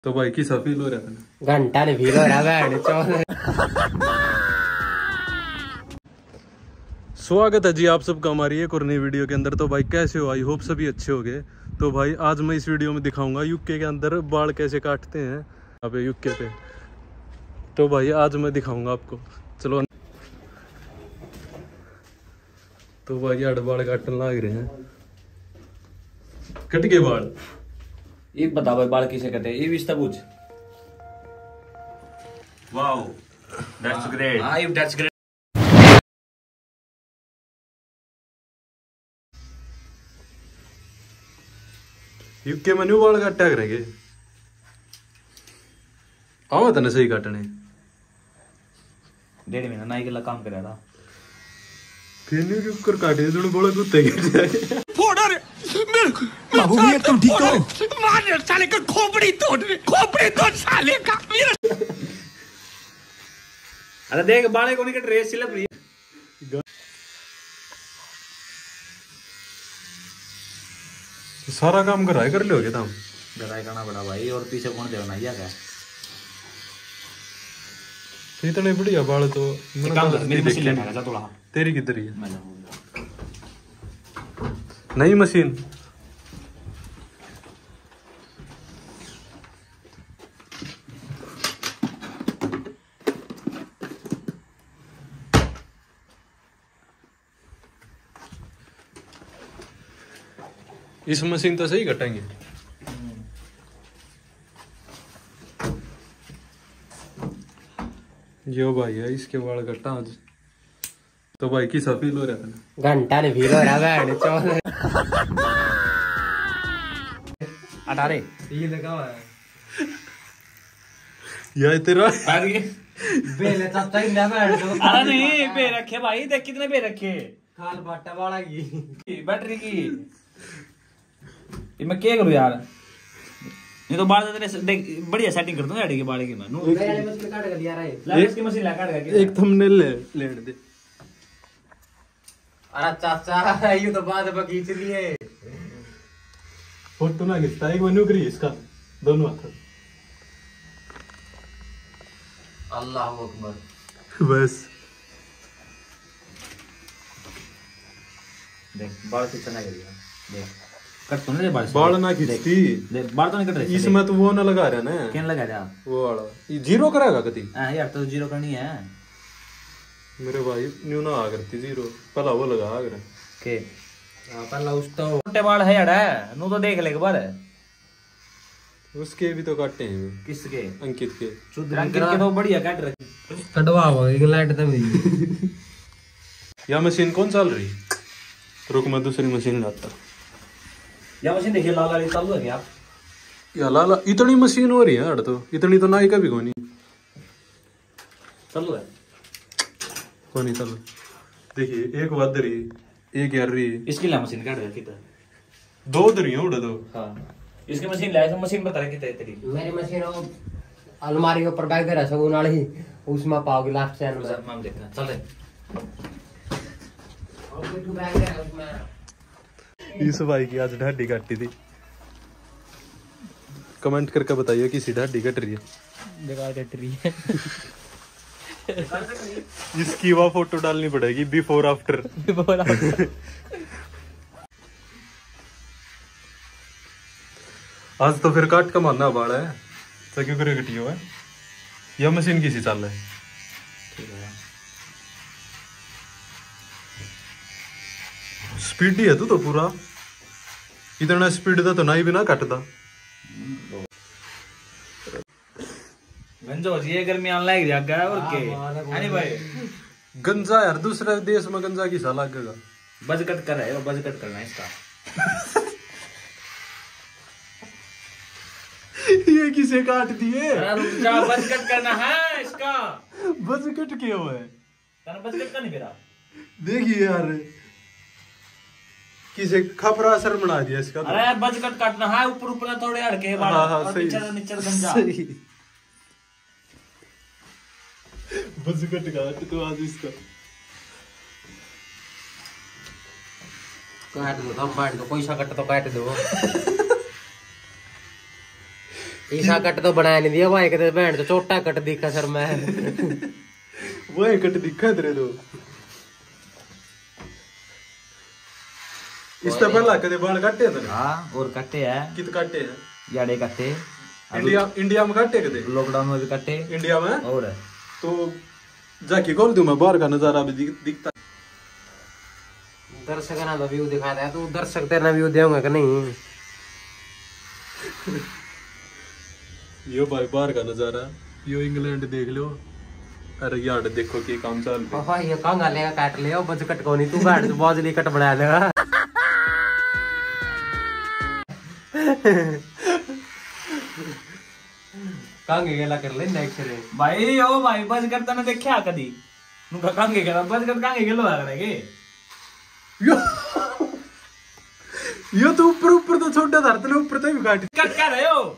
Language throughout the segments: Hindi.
तो भाई किसा फील हो रहा था? घंटा नहीं फील हो रहा है। स्वागत है जी आप सबका हमारी एक और नई वीडियो के अंदर। तो भाई कैसे हो? आई होप सभी अच्छे हो गए। तो भाई आज मैं इस वीडियो में दिखाऊंगा यूके के अंदर बाल कैसे काटते हैं यहाँ पे यूके पे। तो भाई आज मैं दिखाऊंगा आपको, चलो। तो भाई यार बाल काटने लग रहे हैं, कट के बाल। ये बता भाई बाल किसे कहते हैं? ये विस्ता पूछ। Wow, that's great. हाँ, दैट्स ग्रेट। यूके में न्यू बाल काटा करेंगे, आओ तो सही काटने। 1.5 महीना नाई के काम कर रहा था। फिर न्यू क्यों कर काटे थोड़े बड़े कुत्ते के फोड़ा रे बाबू, ये तुम ठीक हो? मार साले का खोपड़ी तोड़ साले का। अरे देख बाले को नहीं कट रहे, सिलप रही। सारा काम कराए कर लोगे तुम? गराई करना बड़ा भाई, और पीछे कौन देना या क्या? इतने बढ़िया बाल तो काम कर, मेरी मशीन लेना है थोड़ा। तेरी किधर है? मैं जाऊंगा। नई मशीन। इस मशीन तो सही कटेंगे। जो भाई है इसके बाल कटा आज। तो भाई किसा फील हो रहा था? घंटा नहीं फील हो रहा है। अटारे ये लगा हुआ है यार तेरा बेले चाचा ही ना बैठ दो। अरे नहीं पे रखे भाई, देख कितने पे रखे। खाल बाटा वाला की बैटरी की। ये मैं क्या करूँ यार? नहीं तो बाल तेरे देख बढ़िया सेटिंग कर दूंगा के बाल की। मैं मेरे मशीन काट कर लिया रे। ला इसकी मशीन ला काट के एक थंबनेल ले दे। अरे चाचा ये तो बाद में खींच लिए। फोटो ना खींचता एक मनु करी इसका दोनों हाथ। अल्लाह अकबर। बस देख बाल कितना कर दिया। देख कट तो नहीं बाल। बाल ना खींचती। देख बाल तो नहीं कट रहे इसमें तो वो ना लगा रहा ना। क्या लगा रहा? वो वाला ये जीरो करेगा कभी? हां यार तो जीरो करनी है मेरे भाई। न्यू ना आ करती जीरो, पहला वो लगा आ कर के। हां पहला उस तो छोटे बाल है यार, नु तो देख ले एक बार। उसके भी तो काटे हैं। किसके? अंकित के। अंकित के तो बढ़िया काट रखे। कटवा हो एक लाइट तो भी। या मशीन कौन चल रही? रुक मैं दूसरी मशीन लाता। या मशीन देखिए लाल वाली चालू है क्या? या लाला इतनी मशीन हो रही है यार, तो इतनी तो नाई का भी कोनी चालू है। कोनी चलो। देखिए एक वाद रही, एक यार रही। इसकी ला मशीन काट रखी था। दो दरी है उड़ा दो। हां इसकी मशीन लाए, मशीन बता रखी थी तेरी। मेरी मशीन वो अलमारी के ऊपर बैग दे रहा सब वाली, उसमें पाओगे लास्ट चैन में। मैम देखना चल रे। और कोई तो बैग है उसमें। इस भाई की आज ढाडी काटी थी। कमेंट करके बताइए किसी ढाडी कट रही है। बेकार कट रही है। इसकी वह फोटो डालनी पड़ेगी बिफोर आफ्टर। आज तो फिर काट का मानना बाड़ा है तो क्यों करे कटी हुआ है? यह मशीन किसी चल रहा है। ठीक है स्पीड ही है तू तो पूरा। इतना स्पीड था तो ना ही बिना कटता। गंजो जी गर्मी आने लग रही है और के। अरे भाई गंजा यार दूसरे देश में गंजा की सा लगेगा। बज कट कर रहा है, बज कट करना है इसका। ये किसे काट दिए? अरे रुक जा, बज कट करना है इसका। बस कट किया हुआ है। तेरा बज कट का नहीं मेरा। देखिए यार किसे खपरा असर बना दिया इसका। अरे बज कट काटना है, ऊपर ऊपर थोड़े हड़के बाल और नीचे नीचे गंजा। बस कट काट तो आज इसका। काट दो, हम काट दो, पैसा कट तो काट दो। ईसा कट तो बनाया नहीं दिया भाई कहते बैंड तो छोटा कट दिखा सर मैं वो कट दिखा तेरे तो इससे पहला कदे बाल काटे थे हाँ और कट्टे है कित काटे हैं याडे कट्टे इंडिया में काटे कदे लॉकडाउन में भी कट्टे इंडिया में और तो जाके खोल दूं मैं बाहर का नजारा भी दिखता दर्शक ना व्यू दिखाता है तू दर्शक तेरा व्यू देगा कि नहीं यो भाई बाहर का नजारा यो इंग्लैंड देख लो अरे यार देखो कि काम चल रहा पापा ये कांगा लेगा काट ले बज कट को नहीं तू बैठ तू बाजली कट बना लेगा कांगे गेला कर ले नेक्स्ट रे भाई ओ भाई बज करता ना देखा कदी नुका कांगे गेला बज कर कांगे गेलो आ रहे के यो तो ऊपर तो छोटा धरते ने ऊपर तो भी काट कट कर रहे हो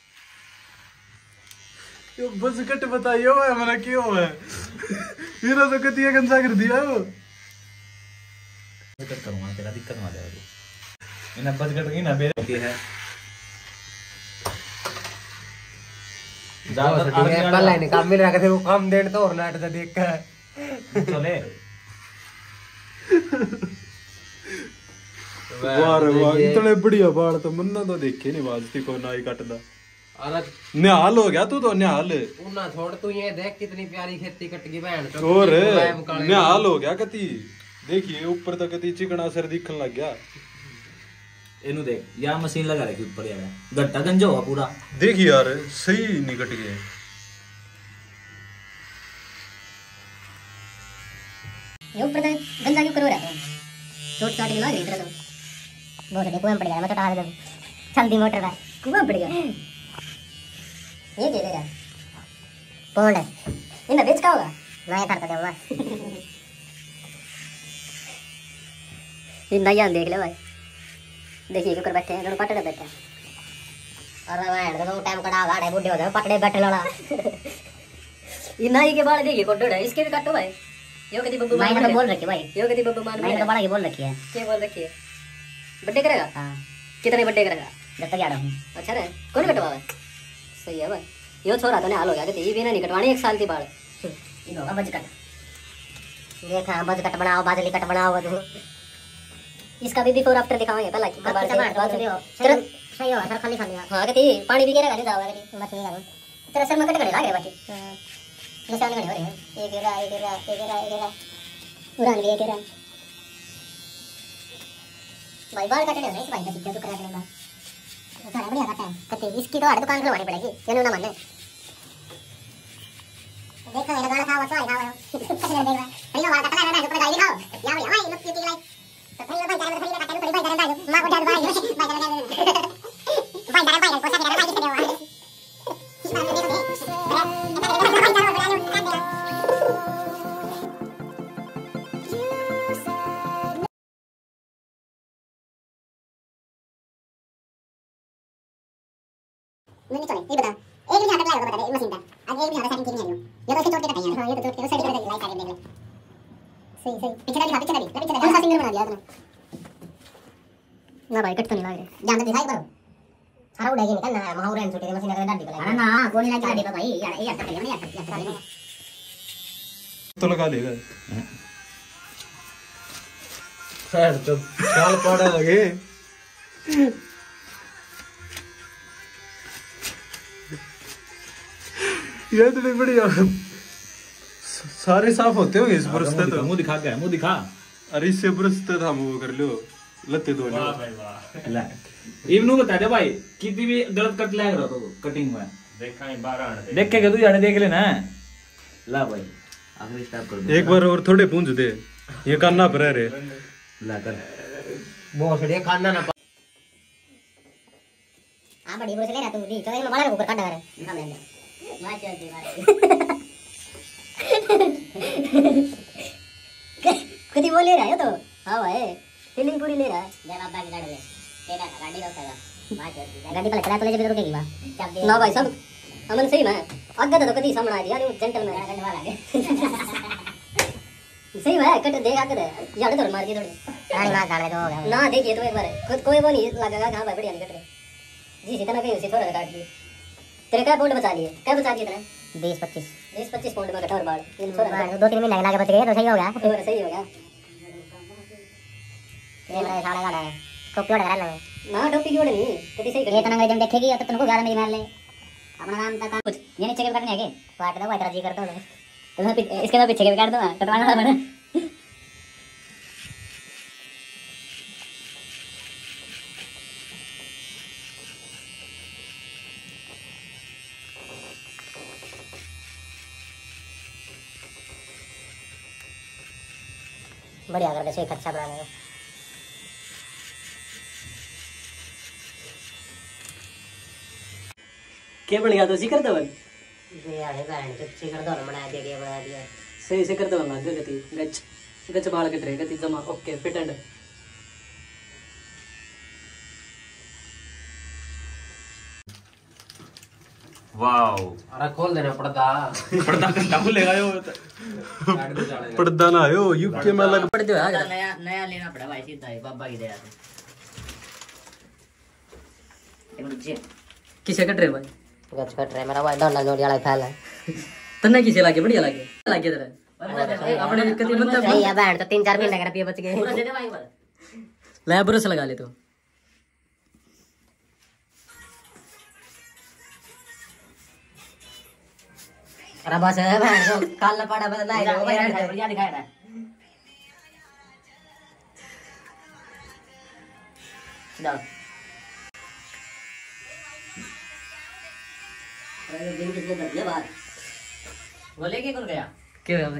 यो बस कट बताइयो हमारा क्यों है ये तो कतिया गंजा कर दिया वो दिक्कत करूंगा तेरा दिक्कत ना जाएगी इना बज कट की ना बेरे है पहले नहीं काम मिल रहा थे वो काम देन तो और नाट से देख कर चले वाह रे वाह इतने बढ़िया बाल तो मन्ना तो देखे नहीं वाजती को नाई कटदा अरे निहाल हो गया तू तो निहाल ना छोड़ तू ये देख कितनी प्यारी खेती कट गई बहन और निहाल हो गया कति देखिए ऊपर तक कति चिकना सर दिखने लग गया इनु देख या मशीन लगा रखी ऊपर यार गट्टा गंजा हुआ पूरा देखिए यार सही निकट गए ये ऊपर तो गंजा क्यों करो रहते हैं चोट चाट के लग रही इधर तो बहुत देखो हम पड़ गया मैं तो टाल दे चलती मोटर का कुआं पड़ गया ये क्या ले रहा पोंड इन बेच का होगा नया करता दूंगा ये नया देख ले भाई देखिए क्यों कर बैठे हैं दोनों पटड़े बैठे हैं अरे भाई तो टाइम कड़ा गाड़े बुड्ढे हो गए पकड़े बैठे लड़ा ये नाई के बाल देखिए कोटड़ है इसके भी काटो भाई यो कदी बब्बू मान तो बोल रखी भाई यो कदी बब्बू मान मैंने तो बड़ा ये बोल रखी है क्या बोल रखी है बर्थडे करेगा हां कितने बर्थडे करेगा जब तक 11 हूं अच्छा रे कौन कटवावा है सही है भाई यो छोरा तो ने हाल हो गया कि ये भी ना नहीं कटवानी 1 साल की बाल इन होगा बज कट देखा बज कट बनाओ बाजली कट बनाओ वो इसका भी बिफोर आफ्टर दिखाएंगे पहला की बाल से तुरंत सही हो सर खाली खाली हां कहती पानी भी गिरेगा नहीं जाओगा कहती मत नहीं लगा तेरा सर में कट लग रहा है बाकी निशान गड़े हो रहे हैं एक गिरा उड़ान भी एक गिरा भाई बाल काटने नहीं भाई सीखते तो करा देना सारा बढ़िया काटा है कहते इसकी तो हर दुकान खुलवानी पड़ेगी ये ना मानने देखो ये गाना था वो सही था देख रहा है बाल काटना है ना ऊपर गाली खाओ या भाई भाई लुक क्यूटी लाइक तो भाई भाई जाने खड़ी काटने खड़ी भाई जाने मां को डाल भाई भाई को सब भाई किसे देवा नहीं चले ये बता एक भी हाथ लगा बता दे मशीन का आज एक भी हाथ सेटिंग की नहीं है ये तो इसके चोट के कटाई है हां ये तो चोट के साइड पे लाइट आ रही देख ले सही पीछे का पीछे कौन सा सिंगर बना दिया आपने ना भाई कट तो नहीं लग रहे जान दिखाई करो अरे उड़ेगी निकल ना महाउरेन छोटे मशीन का डाल दी अरे ना कौन नहीं लगा दे भाई यार ये अच्छा नहीं यार तो लगा लेगा सर तो चाल पड़ा लगे ये तो बढ़िया सारे साफ होते होंगे इस ब्रश से तो मुंह दिखा के मुंह दिखा अरे इससे ब्रश से हम वो कर लो लत्ते धो लो ले इवनु बता दे भाई कितनी भी गलत कट लग रहा तो कटिंग में देखा नहीं 12 देख के तू जाने देख लेना ला भाई आखिरी स्टेप कर दो एक बार और थोड़े पूंछ दे ये करना पर रे ला कर भोसड़ी खाना ना आ बड़ी ब्रश ले रहा तू दी चलो मैं बड़ा ऊपर काट रहा है हां मैं मार चल दे कदी वो ले रहा है तो हां भाई फीलिंग पूरी ले रहा है जब आप बाकी गाड़ी ले तेरा गाड़ी रोकेगा मार चल दे गाड़ी पर चला तो ले जब रुकेगी बा ना भाई सब अमन सही में आगे तो कदी सामने आ दिया जेंटलमैन करने वाला है सही है कट देख आगे दे यार तो मार के थोड़ी गाड़ी मार डाल दो ना देखिए तो एक बार खुद कोई वो नहीं लगेगा हां भाई बढ़िया नहीं कट रहे जी जितना कहीं उसी थोड़ा काट दिए तेरे क्या पौंड बचा लिए? क्या बचा लिए तेरे? 20-25 पौंड में कटोर बाल 2-3 महीने लगा बच गए तो सही हो गया। और सही हो गया ये मेरा साले का है टोपी ओढ़ कर ले ना टोपी की ओढ़ नहीं कभी सही ये तना जब देखेगी तो तुमको गाल मेरी मार ले अपना नाम तक कुछ ये नीचे के काटने है के काट दो इतना जी कर दो तुम्हें इसके तो पीछे के काट दो कटवाना था मैंने बढ़िया कर दे अच्छा बनाने क्या बन गया तो सी करता बन ये यार बहन तो चिकन दोनों बना दिया सही से करता बन गति गच गच बाल कट रहे गति जमा ओके फिट एंड वाओ अरे खोल देना पर्दा पर्दा घंटा खुलेगा यो पर्दा ना आयो यूके में अलग पड़ दो नया लेना पड़ा भाई सीधा ही बाबा की दया से किसे कट रहे भाई गच कट रहा है मेरा भाई दोनों जोड़ी वाला फैल है तन्ने किसे लागे बढ़िया लागे तेरे अपने दिक्कत ही मतलब सही है बहन तो 3-4 महीने का पिए बच गए ले ब्रश लगा ले तो अरे बस है बहन तो काला पड़ा बदला है बढ़िया दिखाया था डाल अरे दिन किसने कर दिया बात बोले के कौन गया क्या है भाई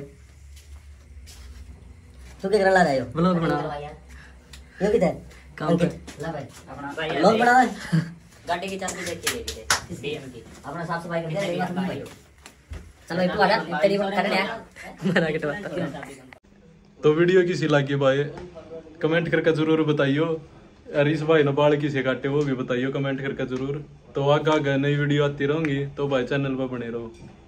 तू क्या करने लगा यो व्लॉग बना यो किधर काम कर ला भाई अपना भाई लोग बना गाड़ी की चाबी देख के दे बीएम की अपना साफ सफाई कर दे चलो एक आ जा तेरी बात करने आ बना के तो तो वीडियो किसी लगी भाई कमेंट करके जरूर बताइयो। और इस भाई ने बाल किसे काटे वो भी बताइयो कमेंट करके जरूर। तो आगे नई वीडियो आती रहूंगी तो भाई चैनल पर बने रहो।